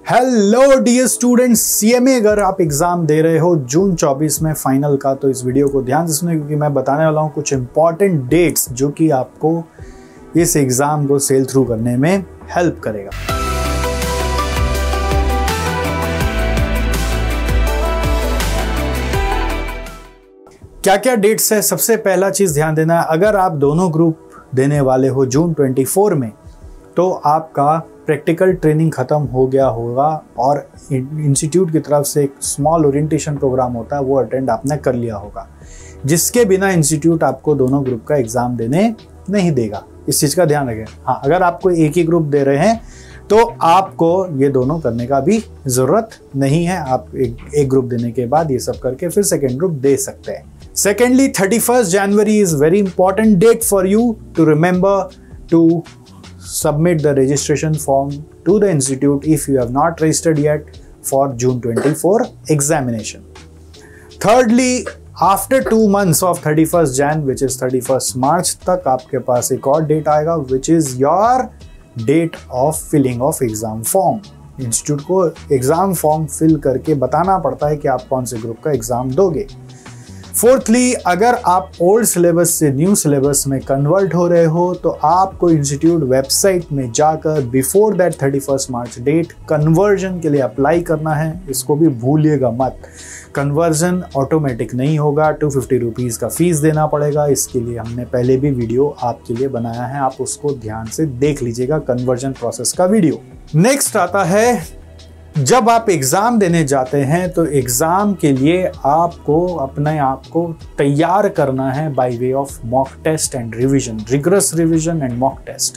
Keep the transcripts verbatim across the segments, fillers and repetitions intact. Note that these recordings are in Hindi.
हेलो डियर स्टूडेंट्स, सीएमए अगर आप एग्जाम दे रहे हो जून चौबीस में फाइनल का, तो इस वीडियो को ध्यान से सुनिए क्योंकि मैं बताने वाला हूँ कुछ इंपॉर्टेंट डेट्स जो कि आपको इस एग्जाम को सेल थ्रू करने में हेल्प करेगा। क्या क्या डेट्स है? सबसे पहला चीज ध्यान देना है, अगर आप दोनों ग्रुप देने वाले हो जून चौबीस में, तो आपका प्रैक्टिकल ट्रेनिंग ख़त्म हो गया होगा और इंस्टीट्यूट की तरफ से एक स्मॉल ओरिएंटेशन प्रोग्राम होता है, वो अटेंड आपने कर लिया होगा, जिसके बिना इंस्टीट्यूट आपको दोनों ग्रुप का एग्ज़ाम देने नहीं देगा। इस चीज़ का ध्यान रखें। हाँ, अगर आपको एक ही ग्रुप दे रहे हैं तो आपको ये दोनों करने का भी ज़रूरत नहीं है। आप एक, एक ग्रुप देने के बाद ये सब करके फिर सेकेंड ग्रुप दे सकते हैं। Secondly, thirty first January is very important date for you to remember to submit the registration form to the institute if you have not registered yet for June twenty-four examination. Thirdly, after two months of thirty-first Jan, which is thirty-first March तक आपके पास एक और डेट आएगा, which is your date of filling of exam form. Institute को एग्जाम फॉर्म फिल करके बताना पड़ता है कि आप कौन से ग्रुप का एग्जाम दोगे। फोर्थली, अगर आप ओल्ड सिलेबस से न्यू सिलेबस में कन्वर्ट हो रहे हो तो आपको इंस्टीट्यूट वेबसाइट में जाकर before that thirty first March date conversion के लिए अप्लाई करना है। इसको भी भूलिएगा मत, कन्वर्जन ऑटोमेटिक नहीं होगा, टू फिफ्टी रुपीज़ का फीस देना पड़ेगा। इसके लिए हमने पहले भी वीडियो आपके लिए बनाया है, आप उसको ध्यान से देख लीजिएगा, कन्वर्जन प्रोसेस का वीडियो। नेक्स्ट आता है, जब आप एग्ज़ाम देने जाते हैं तो एग्ज़ाम के लिए आपको अपने आप को तैयार करना है by way of mock test and revision, rigorous revision and mock test.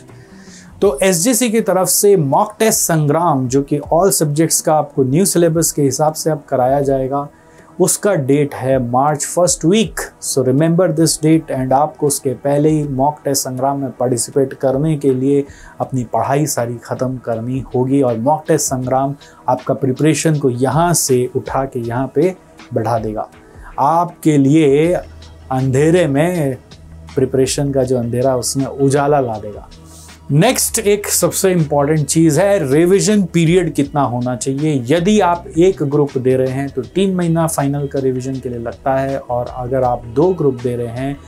तो एसजीसी की तरफ से मॉक टेस्ट संग्राम, जो कि ऑल सब्जेक्ट्स का आपको न्यू सिलेबस के हिसाब से अब कराया जाएगा, उसका डेट है March first week. So remember this date and आपको उसके पहले ही मॉक टेस्ट संग्राम में पार्टिसिपेट करने के लिए अपनी पढ़ाई सारी ख़त्म करनी होगी। और मॉक टेस्ट संग्राम आपका प्रिपरेशन को यहाँ से उठा के यहाँ पे बढ़ा देगा, आपके लिए अंधेरे में प्रिपरेशन का जो अंधेरा उसमें उजाला ला देगा। नेक्स्ट एक सबसे इम्पॉर्टेंट चीज़ है, रिवीजन पीरियड कितना होना चाहिए। यदि आप एक ग्रुप दे रहे हैं तो तीन महीना फाइनल का रिवीजन के लिए लगता है, और अगर आप दो ग्रुप दे रहे हैं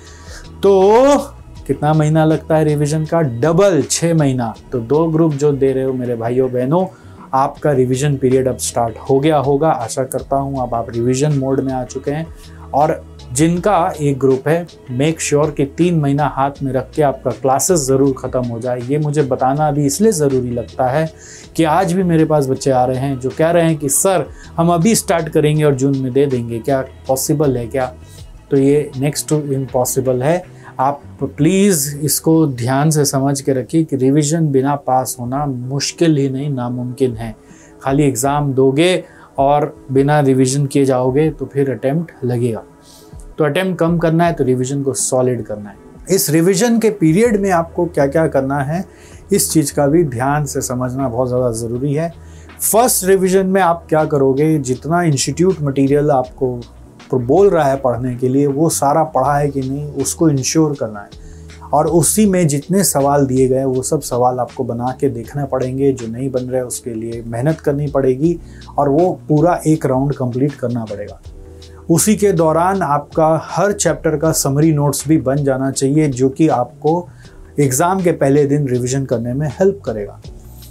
तो कितना महीना लगता है रिवीजन का? डबल, छः महीना। तो दो ग्रुप जो दे रहे हो मेरे भाइयों बहनों, आपका रिवीजन पीरियड अब स्टार्ट हो गया होगा। आशा करता हूँ अब आप रिवीजन मोड में आ चुके हैं। और जिनका एक ग्रुप है, मेक श्योर कि तीन महीना हाथ में रख के आपका क्लासेस ज़रूर ख़त्म हो जाए। ये मुझे बताना अभी इसलिए ज़रूरी लगता है कि आज भी मेरे पास बच्चे आ रहे हैं जो कह रहे हैं कि सर हम अभी स्टार्ट करेंगे और जून में दे देंगे, क्या पॉसिबल है क्या? तो ये नेक्स्ट टू इम्पॉसिबल है। आप प्लीज़ इसको ध्यान से समझ के रखिए कि रिवीजन बिना पास होना मुश्किल ही नहीं, नामुमकिन है। खाली एग्ज़ाम दोगे और बिना रिवीजन किए जाओगे तो फिर अटेम्प्ट लगेगा। तो अटेम्प्ट कम करना है तो रिवीजन को सॉलिड करना है। इस रिवीजन के पीरियड में आपको क्या क्या करना है, इस चीज़ का भी ध्यान से समझना बहुत ज़्यादा ज़रूरी है। फर्स्ट रिवीजन में आप क्या करोगे, जितना इंस्टीट्यूट मटेरियल आपको बोल रहा है पढ़ने के लिए वो सारा पढ़ा है कि नहीं, उसको इंश्योर करना है। और उसी में जितने सवाल दिए गए वो सब सवाल आपको बना के देखने पड़ेंगे। जो नहीं बन रहे उसके लिए मेहनत करनी पड़ेगी और वो पूरा एक राउंड कंप्लीट करना पड़ेगा। उसी के दौरान आपका हर चैप्टर का समरी नोट्स भी बन जाना चाहिए, जो कि आपको एग्ज़ाम के पहले दिन रिवीजन करने में हेल्प करेगा।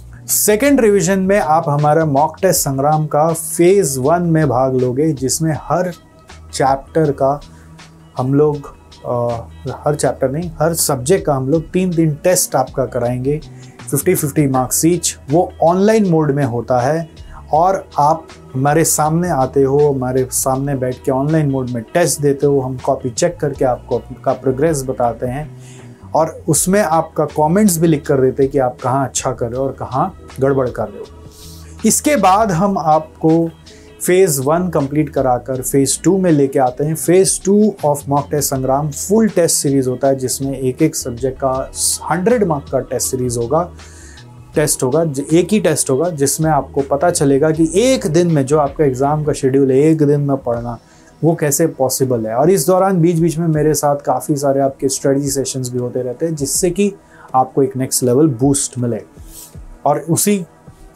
सेकेंड रिवीजन में आप हमारा मॉक टेस्ट संग्राम का फेज़ वन में भाग लोगे, जिसमें हर चैप्टर का हम लोग आ, हर चैप्टर नहीं हर सब्जेक्ट का हम लोग तीन तीन टेस्ट आपका कराएंगे, फिफ्टी फिफ्टी मार्क्स ईच। वो ऑनलाइन मोड में होता है और आप हमारे सामने आते हो, हमारे सामने बैठ के ऑनलाइन मोड में टेस्ट देते हो। हम कॉपी चेक करके आपको आपका प्रोग्रेस बताते हैं और उसमें आपका कमेंट्स भी लिख कर देते हैं कि आप कहाँ अच्छा कर रहे हो और कहाँ गड़बड़ कर रहे हो। इसके बाद हम आपको फेज़ वन कंप्लीट कराकर फेज़ टू में लेके आते हैं। Phase two of mock test Sangram full test series होता है, जिसमें एक एक सब्जेक्ट का हंड्रेड मार्क का टेस्ट सीरीज़ होगा टेस्ट होगा एक ही टेस्ट होगा, जिसमें आपको पता चलेगा कि एक दिन में जो आपका एग्ज़ाम का शेड्यूल है, एक दिन में पढ़ना वो कैसे पॉसिबल है। और इस दौरान बीच बीच में मेरे साथ काफ़ी सारे आपके स्टडी सेशंस भी होते रहते हैं, जिससे कि आपको एक नेक्स्ट लेवल बूस्ट मिले। और उसी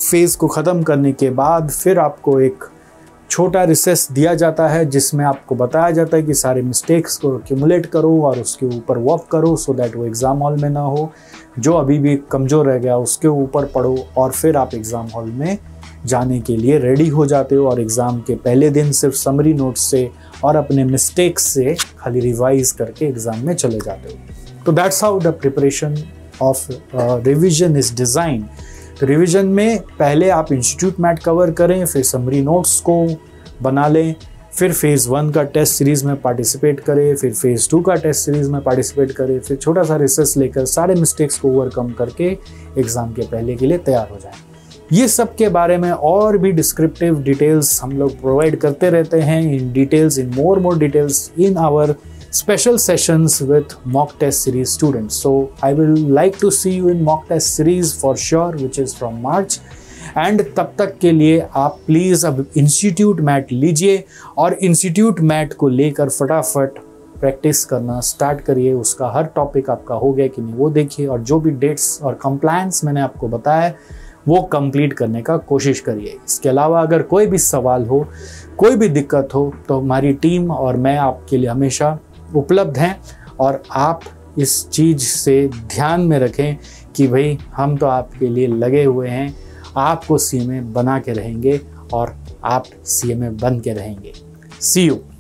फेज़ को ख़त्म करने के बाद फिर आपको एक छोटा रिसेस दिया जाता है जिसमें आपको बताया जाता है कि सारे मिस्टेक्स को एक्यूमुलेट करो और उसके ऊपर वर्क करो, सो दैट वो एग्ज़ाम हॉल में ना हो। जो अभी भी कमज़ोर रह गया उसके ऊपर पढ़ो और फिर आप एग्ज़ाम हॉल में जाने के लिए रेडी हो जाते हो। और एग्ज़ाम के पहले दिन सिर्फ समरी नोट्स से और अपने मिस्टेक्स से खाली रिवाइज करके एग्ज़ाम में चले जाते हो। तो that's how the preparation of revision is design. तो रिवीजन में पहले आप इंस्टीट्यूट मैट कवर करें, फिर समरी नोट्स को बना लें, फिर फेज़ वन का टेस्ट सीरीज़ में पार्टिसिपेट करें, फिर फेज़ टू का टेस्ट सीरीज़ में पार्टिसिपेट करें, फिर छोटा सा रिसर्च लेकर सारे मिस्टेक्स को ओवरकम करके एग्ज़ाम के पहले के लिए तैयार हो जाएं। ये सब के बारे में और भी डिस्क्रिप्टिव डिटेल्स हम लोग प्रोवाइड करते रहते हैं, in details in more more details in our special sessions with mock test series students. So I will like to see you in mock test series for sure, which is from March. And तब तक के लिए आप प्लीज़ अब इंस्टीट्यूट मैट लीजिए और इंस्टीट्यूट मैट को लेकर फटाफट प्रैक्टिस करना स्टार्ट करिए। उसका हर टॉपिक आपका हो गया कि नहीं वो देखिए, और जो भी डेट्स और कंप्लायंस मैंने आपको बताया वो कंप्लीट करने का कोशिश करिए। इसके अलावा अगर कोई भी सवाल हो, कोई भी दिक्कत हो, तो हमारी टीम और मैं आपके लिए हमेशा उपलब्ध हैं। और आप इस चीज़ से ध्यान में रखें कि भाई हम तो आपके लिए लगे हुए हैं, आपको सीएमए बना के रहेंगे और आप सीएमए बन के रहेंगे। See you.